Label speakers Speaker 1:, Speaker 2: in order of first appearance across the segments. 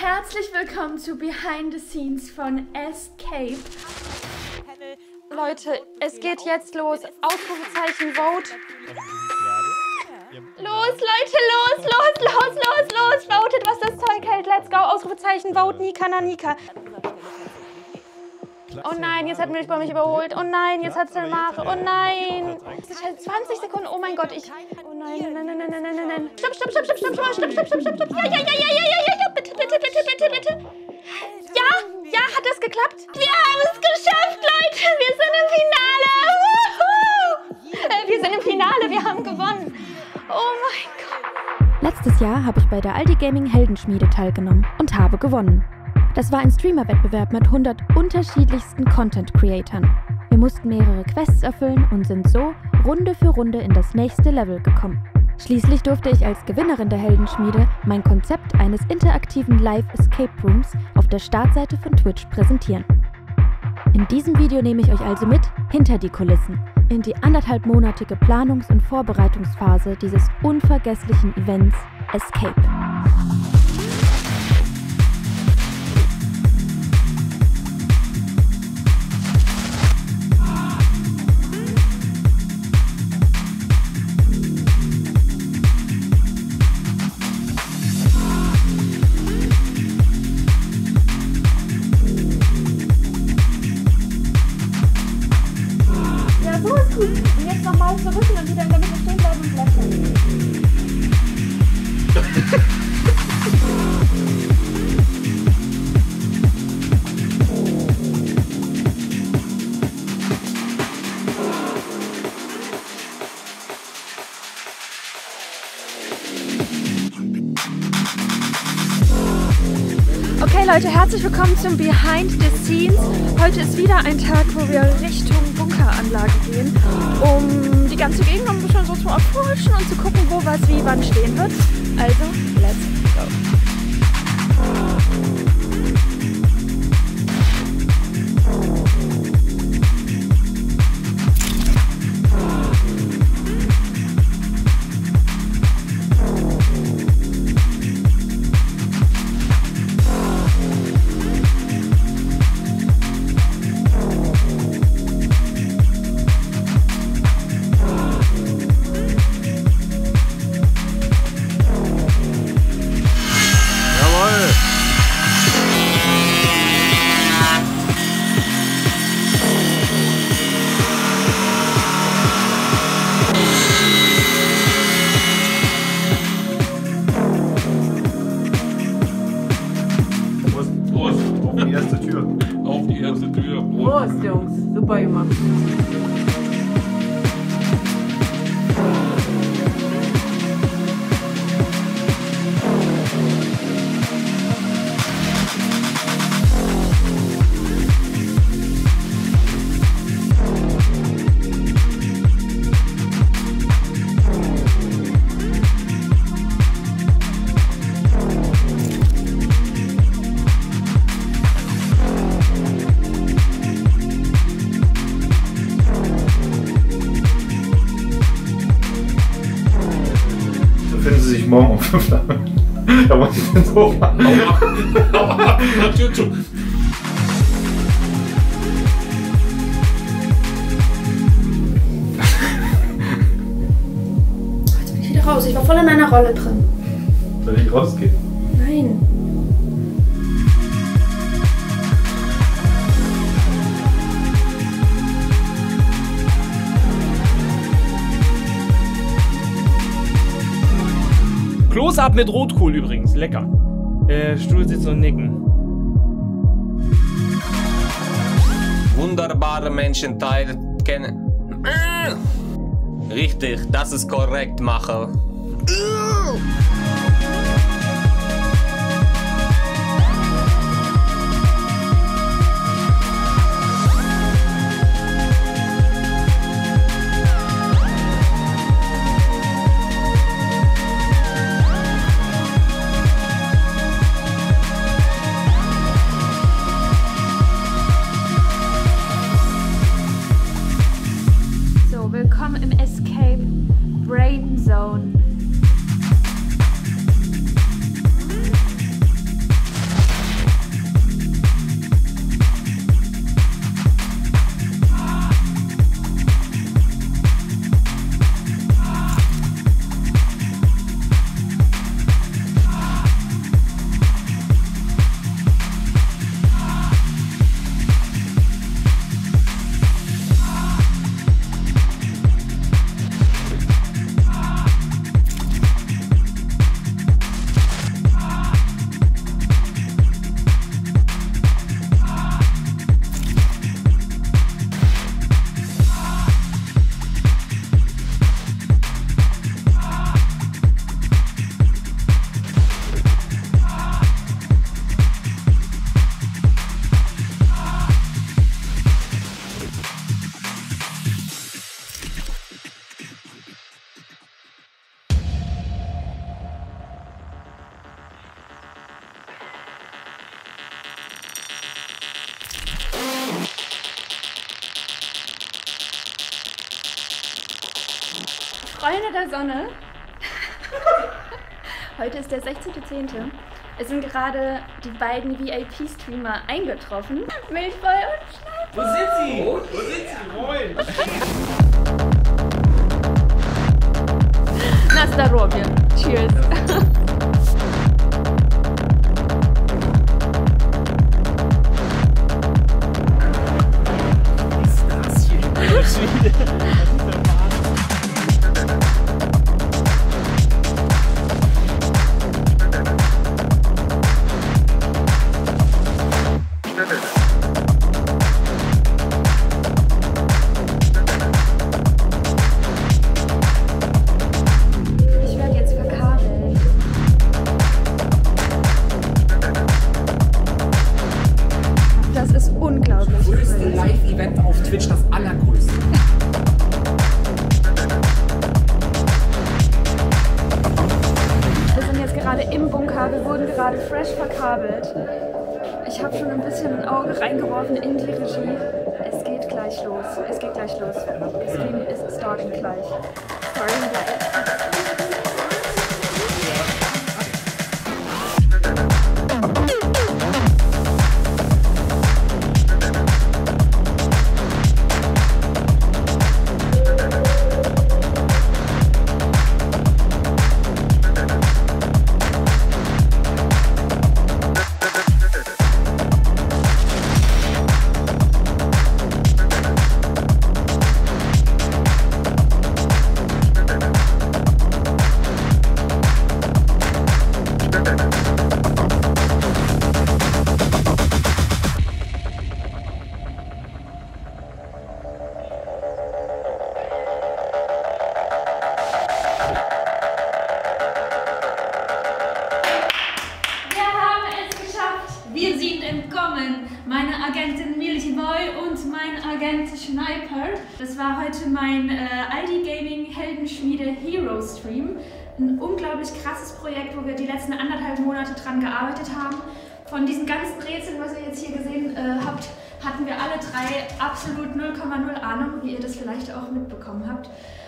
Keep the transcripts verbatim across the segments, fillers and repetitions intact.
Speaker 1: Herzlich willkommen zu Behind the Scenes von Escape.
Speaker 2: Leute, es geht jetzt los. Ausrufezeichen Vote. Los, Leute, los, los, los, los, los. Votet, was das Zeug hält. Let's go. Ausrufezeichen Vote. Nika, Nanika. Oh nein, jetzt hat Milchbau mich überholt. Oh nein, jetzt hat Selmare. Oh nein. zwanzig Sekunden. Oh mein Gott, ich... Oh nein, nein, nein, nein, nein, nein, nein. Stopp, stopp, stopp, stopp, stopp, stopp, stopp, stopp, stopp, stopp, stopp. Ja, ja, ja, ja, ja, ja, ja. Bitte, bitte, bitte, bitte, bitte. Ja, ja, hat das geklappt? Wir haben es geschafft, Leute. Wir sind im Finale. Wuhu. Wir sind im Finale. Wir haben gewonnen. Oh mein Gott.
Speaker 3: Letztes Jahr habe ich bei der Aldi Gaming Heldenschmiede teilgenommen und habe gewonnen. Das war ein Streamer-Wettbewerb mit hundert unterschiedlichsten Content-Creatern. Wir mussten mehrere Quests erfüllen und sind so Runde für Runde in das nächste Level gekommen. Schließlich durfte ich als Gewinnerin der Heldenschmiede mein Konzept eines interaktiven Live-Escape-Rooms auf der Startseite von Twitch präsentieren. In diesem Video nehme ich euch also mit hinter die Kulissen, in die anderthalbmonatige Planungs- und Vorbereitungsphase dieses unvergesslichen Events Escape.
Speaker 2: So ist gut. Und jetzt nochmal zurück und dann wieder in der Mitte stehen bleiben und lächeln.
Speaker 1: Okay Leute, herzlich willkommen zum Behind the Scenes. Heute ist wieder ein Tag, wo wir Richtung Bunkeranlage gehen, um die ganze Gegend noch ein bisschen so zu erforschen und zu gucken, wo was wie wann stehen wird. Also, let's go.
Speaker 4: Auf die erste Tür.
Speaker 5: Prost, Jungs. Super gemacht.
Speaker 6: Finden Sie sich morgen um fünf Uhr. Da muss ich den Sofa.
Speaker 4: Hau ab! Hau ab! Tür zu!
Speaker 1: Jetzt bin ich wieder raus. Ich war voll in meiner Rolle drin.
Speaker 6: Soll ich rausgehen?
Speaker 1: Nein.
Speaker 7: Close-up mit Rotkohl übrigens, lecker. Äh, Stuhlsitz und Nicken.
Speaker 8: Wunderbare Menschenteil kennen. Richtig, das ist korrekt, Macher.
Speaker 1: So, willkommen im Escape Brain Zone. Freunde der Sonne. Heute ist der sechzehnte zehnte Es sind gerade die beiden V I P-Streamer eingetroffen. Milchboy und Schneider.
Speaker 7: Wo sind sie? Wo sind sie? Moin.
Speaker 1: Na здоровье. Cheers. Wir wurden gerade fresh verkabelt. Ich habe schon ein bisschen ein Auge reingeworfen in die Regie. Es geht gleich los. Es geht gleich los. Stream ist starting gleich. Starting gleich. Meine Agentin Milchboy und mein Agent Schneiper. Das war heute mein äh, Aldi Gaming Heldenschmiede Hero Stream. Ein unglaublich krasses Projekt, wo wir die letzten anderthalb Monate dran gearbeitet haben. Von diesen ganzen Rätseln, was ihr jetzt hier gesehen äh, habt, hatten wir alle drei absolut null Komma null Ahnung, wie ihr das vielleicht auch mitbekommen habt.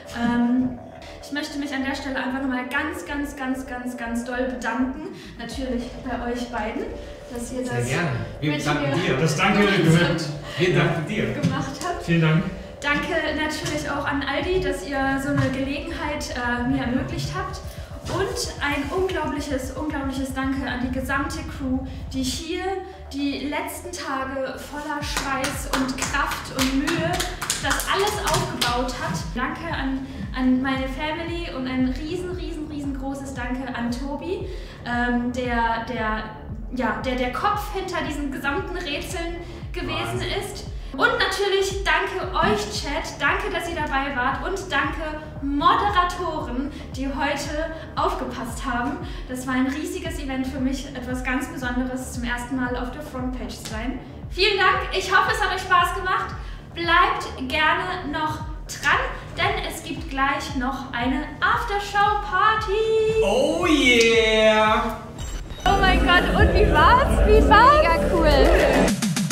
Speaker 1: Ähm, ich möchte mich an der Stelle einfach nochmal ganz, ganz, ganz, ganz, ganz doll bedanken. Natürlich bei euch beiden, dass ihr das
Speaker 7: Sehr gerne. Wir
Speaker 1: mit
Speaker 7: danken
Speaker 1: mir
Speaker 7: dir. Das Danke gehört. Wir danken dir.
Speaker 1: Gemacht habt.
Speaker 7: Vielen Dank.
Speaker 1: Danke natürlich auch an Aldi, dass ihr so eine Gelegenheit äh, mir ermöglicht habt. Und ein unglaubliches, unglaubliches Danke an die gesamte Crew, die hier die letzten Tage voller Schweiß und Kraft und Mühe das alles aufgebaut hat. Danke an, an meine Family und ein riesen, riesen, riesengroßes Danke an Tobi, ähm, der, der, ja, der der Kopf hinter diesen gesamten Rätseln gewesen ist. Und natürlich danke euch, Chat, danke, dass ihr dabei wart und danke Moderatoren, die heute aufgepasst haben. Das war ein riesiges Event für mich, etwas ganz Besonderes, zum ersten Mal auf der Frontpage zu sein. Vielen Dank, ich hoffe, es hat euch Spaß gemacht. Bleibt gerne noch dran, denn es gibt gleich noch eine Aftershow-Party.
Speaker 7: Oh yeah!
Speaker 1: Oh mein Gott, und wie war's? Wie war's? Mega cool.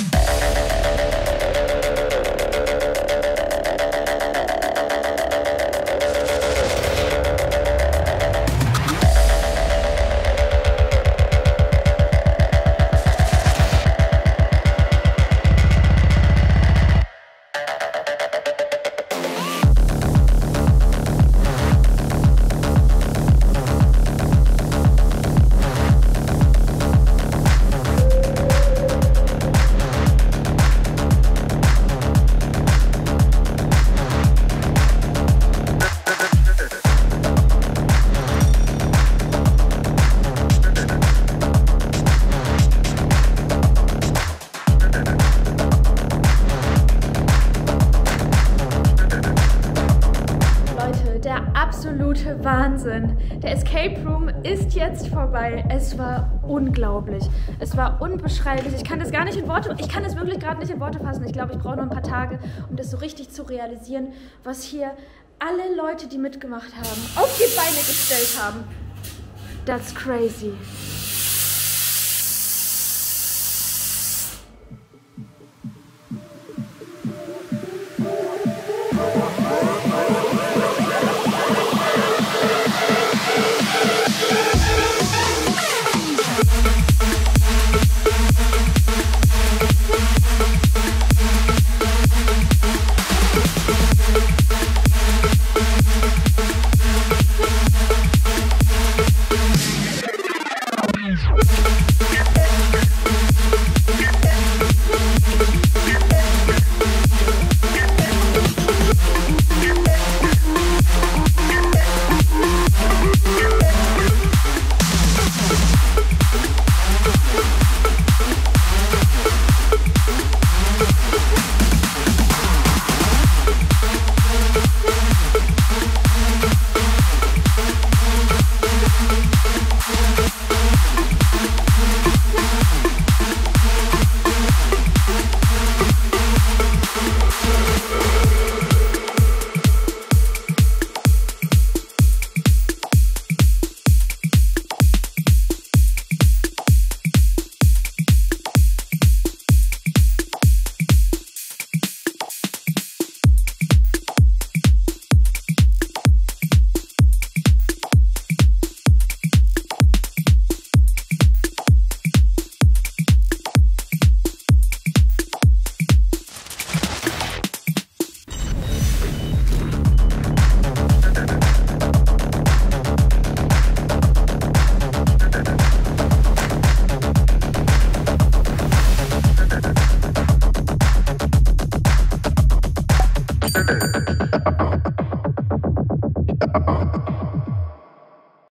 Speaker 1: Absolute Wahnsinn. Der Escape Room ist jetzt vorbei. Es war unglaublich. Es war unbeschreiblich. Ich kann das gar nicht in Worte, ich kann das wirklich gerade nicht in Worte fassen. Ich glaube, ich brauche noch ein paar Tage, um das so richtig zu realisieren, was hier alle Leute, die mitgemacht haben, auf die Beine gestellt haben. That's crazy.